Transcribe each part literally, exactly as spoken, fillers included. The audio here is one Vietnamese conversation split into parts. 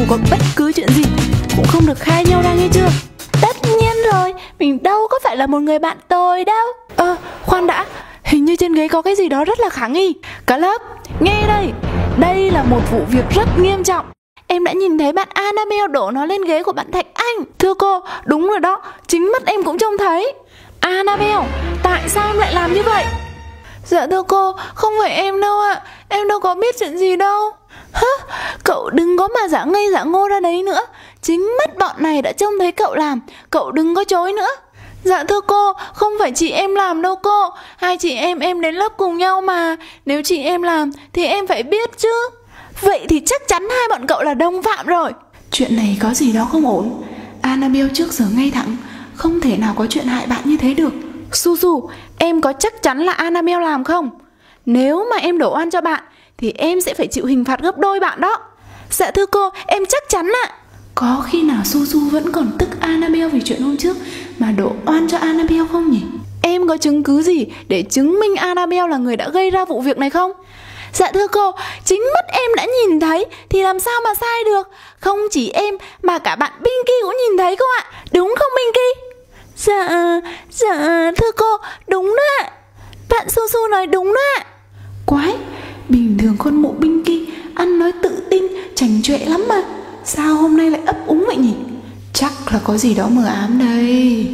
có bất cứ chuyện gì cũng không được khai nhau ra, nghe chưa? Tất nhiên rồi, mình đâu có phải là một người bạn tồi đâu. Ơ, à, khoan đã, hình như trên ghế có cái gì đó rất là khả nghi. Cả lớp, nghe đây, đây là một vụ việc rất nghiêm trọng. Em đã nhìn thấy bạn Annabelle đổ nó lên ghế của bạn Thạch Anh. Thưa cô, đúng rồi đó, chính mắt em cũng trông thấy. Annabelle, tại sao em lại làm như vậy? Dạ thưa cô, không phải em đâu ạ, à. Em đâu có biết chuyện gì đâu. Hứ, cậu đừng có mà giả ngây giả ngô ra đấy nữa. Chính mắt bọn này đã trông thấy cậu làm, cậu đừng có chối nữa. Dạ thưa cô, không phải chị em làm đâu cô. Hai chị em em đến lớp cùng nhau mà. Nếu chị em làm thì em phải biết chứ. Vậy thì chắc chắn hai bọn cậu là đồng phạm rồi. Chuyện này có gì đó không ổn. Annabelle trước giờ ngay thẳng, không thể nào có chuyện hại bạn như thế được. Su Su, em có chắc chắn là Annabelle làm không? Nếu mà em đổ oan cho bạn thì em sẽ phải chịu hình phạt gấp đôi bạn đó. Dạ thưa cô, em chắc chắn ạ. Có khi nào Su Su vẫn còn tức Annabelle vì chuyện hôm trước mà đổ oan cho Annabelle không nhỉ? Em có chứng cứ gì để chứng minh Annabelle là người đã gây ra vụ việc này không? Dạ thưa cô, chính mắt em đã nhìn thấy thì làm sao mà sai được. Không chỉ em mà cả bạn Pinky cũng nhìn thấy cô ạ. Đúng không Pinky? Dạ, dạ thưa cô, đúng đó ạ. Bạn Su Su nói đúng đó ạ. Quái, bình thường con mụ Pinky ăn nói tự tin, chảnh chọe lắm mà. Sao hôm nay lại ấp úng vậy nhỉ? Chắc là có gì đó mờ ám đây.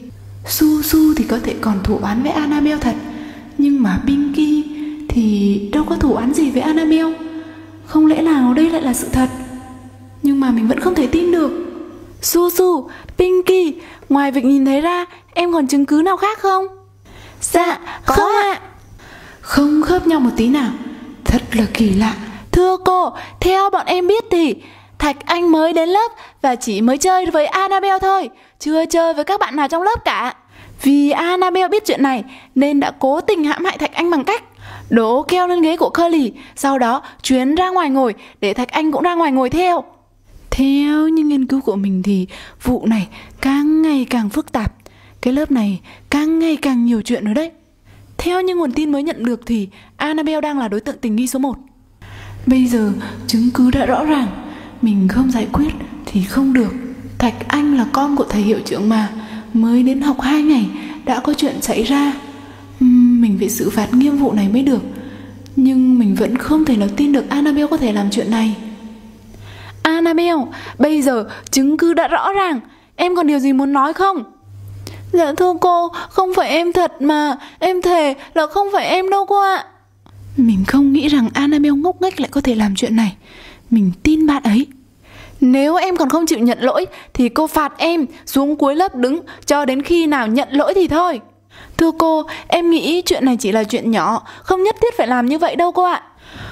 Su Su thì có thể còn thù oán với Annabelle thật, nhưng mà Pinky thì đâu có thù oán gì với Annabelle. Không lẽ nào đây lại là sự thật? Nhưng mà mình vẫn không thể tin được. Su Su, Pinky, ngoài việc nhìn thấy ra, em còn chứng cứ nào khác không? Dạ, có không ạ. À. Không khớp nhau một tí nào. Thật là kỳ lạ. Thưa cô, theo bọn em biết thì Thạch Anh mới đến lớp và chỉ mới chơi với Annabelle thôi, chưa chơi với các bạn nào trong lớp cả. Vì Annabelle biết chuyện này nên đã cố tình hãm hại Thạch Anh bằng cách đổ keo lên ghế của Curly, sau đó chuyến ra ngoài ngồi để Thạch Anh cũng ra ngoài ngồi theo. Theo như nghiên cứu của mình thì vụ này càng ngày càng phức tạp. Cái lớp này càng ngày càng nhiều chuyện rồi đấy. Theo như nguồn tin mới nhận được thì Annabelle đang là đối tượng tình nghi số một. Bây giờ chứng cứ đã rõ ràng, mình không giải quyết thì không được. Thạch Anh là con của thầy hiệu trưởng mà, mới đến học hai ngày đã có chuyện xảy ra. uhm, Mình phải xử phạt nghiêm vụ này mới được. Nhưng mình vẫn không thể nào tin được Annabelle có thể làm chuyện này. Annabelle, bây giờ chứng cứ đã rõ ràng, em còn điều gì muốn nói không? Dạ thưa cô, không phải em thật mà. Em thề là không phải em đâu cô ạ. Mình không nghĩ rằng Annabelle ngốc nghếch lại có thể làm chuyện này. Mình tin bạn ấy. Nếu em còn không chịu nhận lỗi thì cô phạt em xuống cuối lớp đứng cho đến khi nào nhận lỗi thì thôi. Thưa cô, em nghĩ chuyện này chỉ là chuyện nhỏ, không nhất thiết phải làm như vậy đâu cô ạ.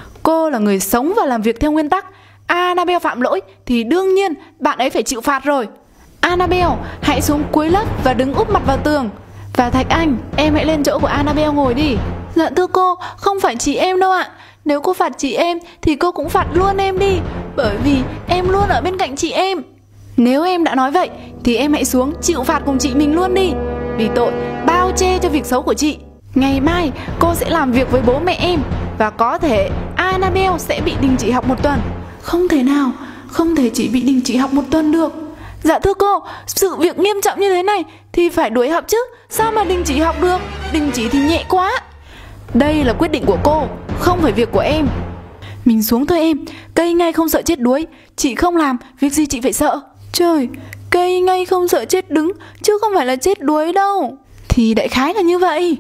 Cô là người sống và làm việc theo nguyên tắc. Annabelle phạm lỗi thì đương nhiên bạn ấy phải chịu phạt rồi. Annabelle, hãy xuống cuối lớp và đứng úp mặt vào tường. Và Thạch Anh, em hãy lên chỗ của Annabelle ngồi đi. Dạ thưa cô, không phải chị em đâu ạ. Nếu cô phạt chị em thì cô cũng phạt luôn em đi, bởi vì em luôn ở bên cạnh chị em. Nếu em đã nói vậy thì em hãy xuống chịu phạt cùng chị mình luôn đi, vì tội bao che cho việc xấu của chị. Ngày mai cô sẽ làm việc với bố mẹ em, và có thể Annabelle sẽ bị đình chỉ học một tuần. Không thể nào, không thể chỉ bị đình chỉ học một tuần được. Dạ thưa cô, sự việc nghiêm trọng như thế này thì phải đuổi học chứ, sao mà đình chỉ học được? Đình chỉ thì nhẹ quá. Đây là quyết định của cô, không phải việc của em. Mình xuống thôi em, cây ngay không sợ chết đuối. Chị không làm, việc gì chị phải sợ? Trời, cây ngay không sợ chết đứng, chứ không phải là chết đuối đâu. Thì đại khái là như vậy.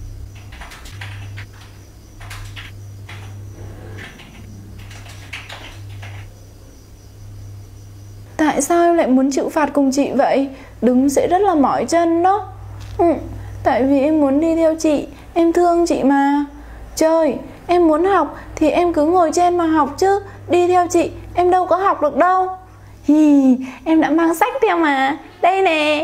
Tại sao em lại muốn chịu phạt cùng chị vậy? Đứng sẽ rất là mỏi chân đó. ừ, Tại vì em muốn đi theo chị, em thương chị mà. Trời, em muốn học thì em cứ ngồi trên mà học chứ, đi theo chị em đâu có học được đâu. Hi, em đã mang sách theo mà. Đây nè.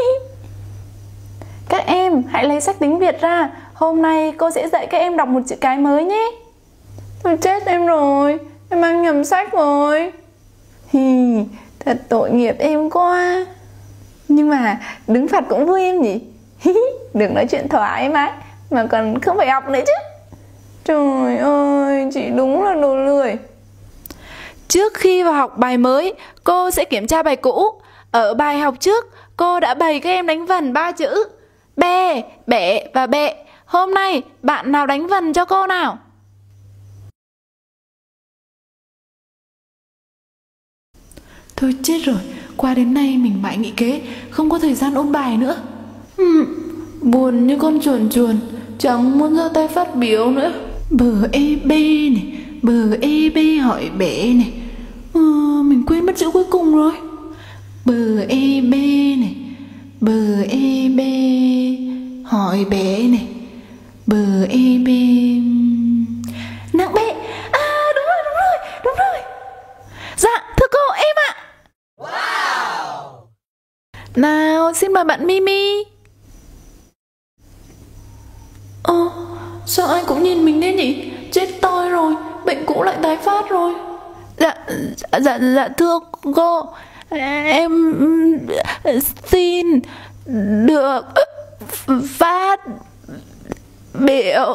Các em hãy lấy sách tiếng Việt ra. Hôm nay cô sẽ dạy các em đọc một chữ cái mới nhé. Tôi chết em rồi, em mang nhầm sách rồi. Hi, thật tội nghiệp em quá. Nhưng mà đứng phạt cũng vui em nhỉ. Đừng nói chuyện thoải mái mà còn không phải học nữa chứ. Trời ơi, chị đúng là đồ lười. Trước khi vào học bài mới, cô sẽ kiểm tra bài cũ. Ở bài học trước, cô đã bày các em đánh vần ba chữ bè, bẻ và bẹ. Hôm nay, bạn nào đánh vần cho cô nào? Thôi chết rồi, qua đến nay mình mãi nghĩ kế, không có thời gian ôn bài nữa. Hmm, buồn như con chuồn chuồn, chẳng muốn giơ tay phát biểu nữa. Bờ e bê này, bờ e bê hỏi bẻ này. ờ, Mình quên mất chữ cuối cùng rồi. Bờ e bê này, bờ e bê hỏi bẻ này, bờ e bê nặng bẹ. À đúng rồi, đúng rồi, đúng rồi. Dạ, thưa cô, em ạ. Wow. Nào, xin mời bạn Mimi. Ơ, sao ai cũng nhìn mình thế nhỉ? Chết tôi rồi, bệnh cũ lại tái phát rồi. Dạ, dạ, dạ thưa cô, em xin được phát biểu.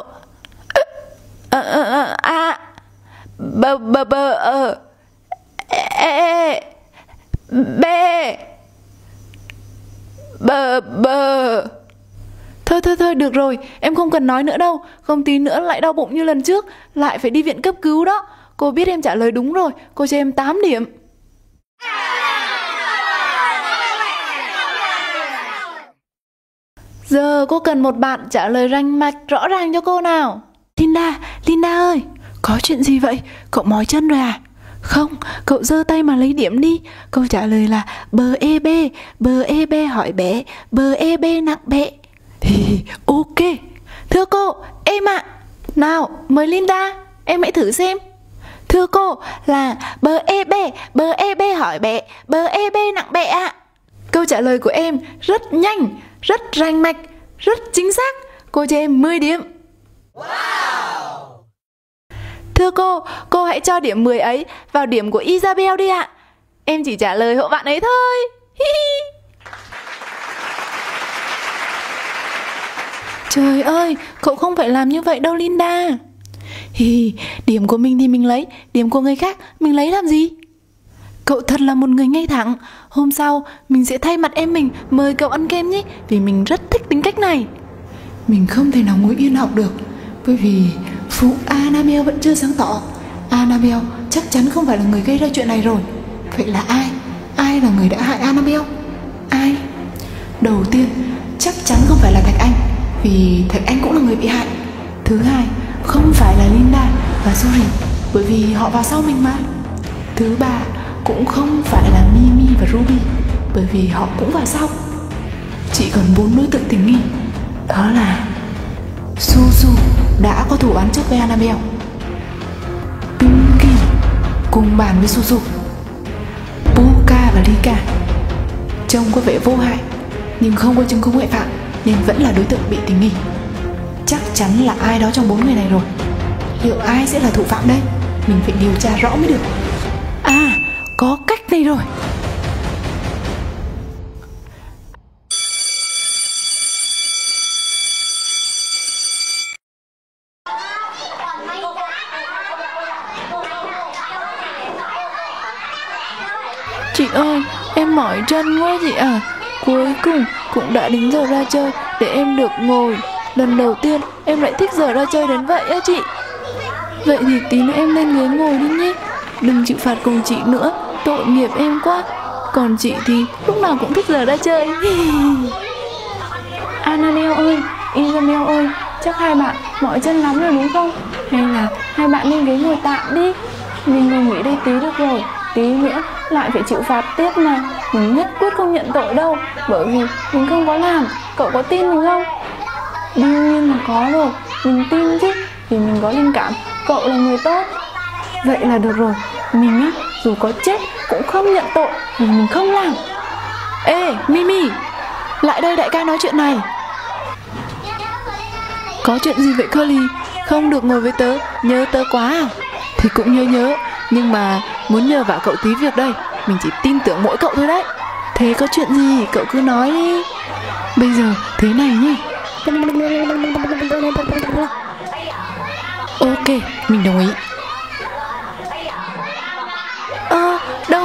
À, bờ bờ bờ ờ e b bờ bờ. Thôi thôi thôi, được rồi, em không cần nói nữa đâu. Không tí nữa lại đau bụng như lần trước, lại phải đi viện cấp cứu đó. Cô biết em trả lời đúng rồi, cô cho em tám điểm. Giờ cô cần một bạn trả lời rành mạch rõ ràng cho cô nào. Linda, Linda ơi, có chuyện gì vậy? Cậu mỏi chân rồi à? Không, cậu giơ tay mà lấy điểm đi. Câu trả lời là bờ e bê, bờ e bê hỏi bé, bờ e bê nặng bẹ. Thì ok. Thưa cô, em ạ. À. Nào, mời Linda, em hãy thử xem. Thưa cô, là bờ e bê, bờ e bê hỏi bé, bờ e bê nặng bẹ ạ. À. Câu trả lời của em rất nhanh, rất rành mạch, rất chính xác. Cô cho em mười điểm. Wow. Thưa cô, cô hãy cho điểm mười ấy vào điểm của Isabel đi ạ. Em chỉ trả lời hộ bạn ấy thôi. Trời ơi, cậu không phải làm như vậy đâu Linda. Hi, điểm của mình thì mình lấy, điểm của người khác mình lấy làm gì? Cậu thật là một người ngay thẳng. Hôm sau mình sẽ thay mặt em mình mời cậu ăn kem nhé, vì mình rất thích tính cách này. Mình không thể nào ngồi yên học được, bởi vì phụ Annabelle vẫn chưa sáng tỏ. Annabelle chắc chắn không phải là người gây ra chuyện này rồi. Vậy là ai? Ai là người đã hại Annabelle? Ai? Đầu tiên, chắc chắn không phải là Thạch Anh, vì Thạch Anh cũng là người bị hại. Thứ hai, không phải là Linda và Suri, bởi vì họ vào sau mình mà. Thứ ba, cũng không phải là Mimi và Ruby, bởi vì họ cũng vào sau. Chỉ còn bốn đối tượng tình nghi, đó là Suzu đã có thủ án trước với Annabelle, Pinky cùng bàn với Suzu, Puka và Lika trông có vẻ vô hại nhưng không có chứng cứ ngoại phạm nên vẫn là đối tượng bị tình nghi. Chắc chắn là ai đó trong bốn người này rồi. Liệu ai sẽ là thủ phạm đây? Mình phải điều tra rõ mới được. À, có cách này rồi. Chị ơi, em mỏi chân quá chị à. Cuối cùng cũng đã đến giờ ra chơi để em được ngồi. Lần đầu tiên em lại thích giờ ra chơi đến vậy á chị. Vậy thì tí nữa em lên ghế ngồi đi nhé. Đừng chịu phạt cùng chị nữa, tội nghiệp em quá. Còn chị thì lúc nào cũng thích giờ ra chơi. Annabelle ơi, Isabel ơi, chắc hai bạn mỏi chân lắm rồi đúng không? Hay là hai bạn lên ghế ngồi tạm đi. Mình ngồi nghỉ đây tí được rồi, tí nữa lại phải chịu phạt tiếp mà. Mình nhất quyết không nhận tội đâu, bởi vì mình không có làm. Cậu có tin mình không? Đương nhiên là có rồi, mình tin chứ, vì mình có linh cảm cậu là người tốt. Vậy là được rồi, mình á, dù có chết cũng không nhận tội vì mình không làm. Ê, Mimi, lại đây đại ca nói chuyện này. Có chuyện gì vậy Curly? Không được ngồi với tớ, nhớ tớ quá à? Thì cũng nhớ nhớ, nhưng mà muốn nhờ vả cậu tí việc đây. Mình chỉ tin tưởng mỗi cậu thôi đấy. Thế có chuyện gì cậu cứ nói đi. Bây giờ thế này nhé. Ok, mình đồng ý.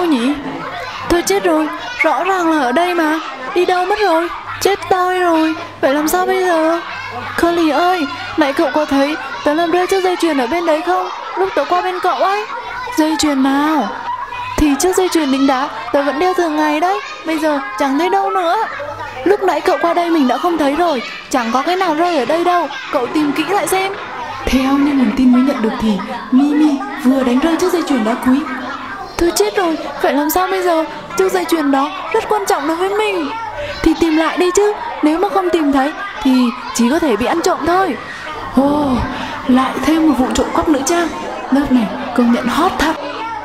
đâu nhỉ? Tôi chết rồi, rõ ràng là ở đây mà. Đi đâu mất rồi? Chết tôi rồi, vậy làm sao bây giờ? Curly ơi, nãy cậu có thấy tớ làm rơi chiếc dây chuyền ở bên đấy không? Lúc tớ qua bên cậu ấy. Dây chuyền nào? Thì chiếc dây chuyền đính đá tớ vẫn đeo thường ngày đấy, bây giờ chẳng thấy đâu nữa. Lúc nãy cậu qua đây mình đã không thấy rồi, chẳng có cái nào rơi ở đây đâu. Cậu tìm kỹ lại xem. Theo như nguồn tin mới nhận được thì Mimi vừa đánh rơi chiếc dây chuyền đá quý. Tôi chết rồi, phải làm sao bây giờ? Chiếc dây chuyền đó rất quan trọng đối với mình. Thì tìm lại đi chứ, nếu mà không tìm thấy thì chỉ có thể bị ăn trộm thôi. Ồ, oh, lại thêm một vụ trộm cắp nữ trang. Lớp này công nhận hot thật.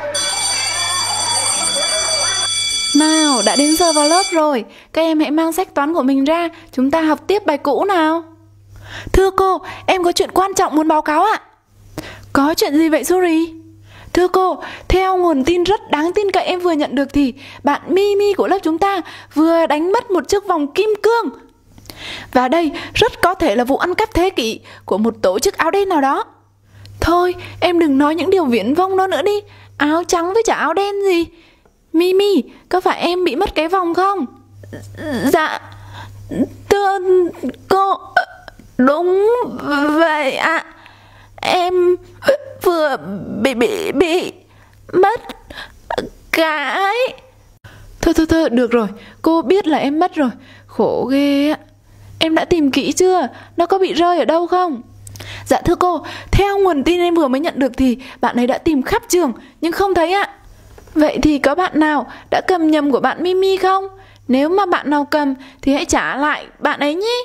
Nào, đã đến giờ vào lớp rồi. Các em hãy mang sách toán của mình ra, chúng ta học tiếp bài cũ nào. Thưa cô, em có chuyện quan trọng muốn báo cáo ạ. Có chuyện gì vậy Suri? Thưa cô, theo nguồn tin rất đáng tin cậy em vừa nhận được thì bạn Mimi của lớp chúng ta vừa đánh mất một chiếc vòng kim cương. Và đây rất có thể là vụ ăn cắp thế kỷ của một tổ chức áo đen nào đó. Thôi, em đừng nói những điều viển vông đó nữa đi. Áo trắng với chả áo đen gì. Mimi, có phải em bị mất cái vòng không? Dạ, thưa cô, đúng vậy ạ. À. Em vừa bị bị bị mất cái. Thôi thôi thôi, được rồi, cô biết là em mất rồi. Khổ ghê ạ. Em đã tìm kỹ chưa? Nó có bị rơi ở đâu không? Dạ thưa cô, theo nguồn tin em vừa mới nhận được thì bạn ấy đã tìm khắp trường nhưng không thấy ạ. Vậy thì có bạn nào đã cầm nhầm của bạn Mimi không? Nếu mà bạn nào cầm thì hãy trả lại bạn ấy nhé.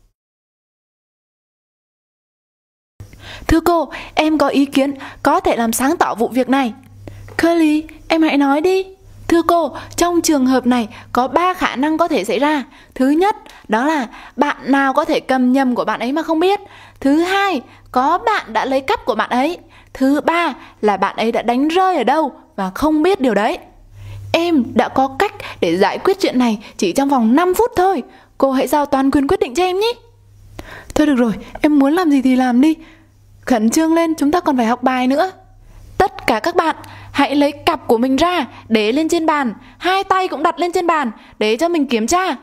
Thưa cô, em có ý kiến có thể làm sáng tỏ vụ việc này. Curly, em hãy nói đi. Thưa cô, trong trường hợp này có ba khả năng có thể xảy ra. Thứ nhất, đó là bạn nào có thể cầm nhầm của bạn ấy mà không biết. Thứ hai, có bạn đã lấy cắp của bạn ấy. Thứ ba là bạn ấy đã đánh rơi ở đâu và không biết điều đấy. Em đã có cách để giải quyết chuyện này chỉ trong vòng năm phút thôi. Cô hãy giao toàn quyền quyết định cho em nhé. Thôi được rồi, em muốn làm gì thì làm đi. Khẩn trương lên, chúng ta còn phải học bài nữa. Tất cả các bạn hãy lấy cặp của mình ra, để lên trên bàn. Hai tay cũng đặt lên trên bàn để cho mình kiểm tra.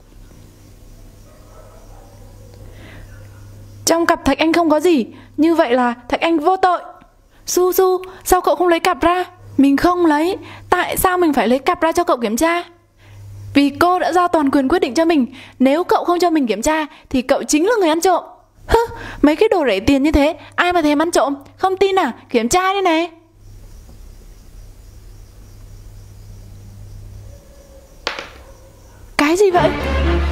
Trong cặp Thạch Anh không có gì, như vậy là Thạch Anh vô tội. Su Su, sao cậu không lấy cặp ra? Mình không lấy. Tại sao mình phải lấy cặp ra cho cậu kiểm tra? Vì cô đã giao toàn quyền quyết định cho mình. Nếu cậu không cho mình kiểm tra thì cậu chính là người ăn trộm. Hứ, mấy cái đồ rẻ tiền như thế ai mà thèm ăn trộm? Không tin à? Kiểm tra đi này. Cái gì vậy?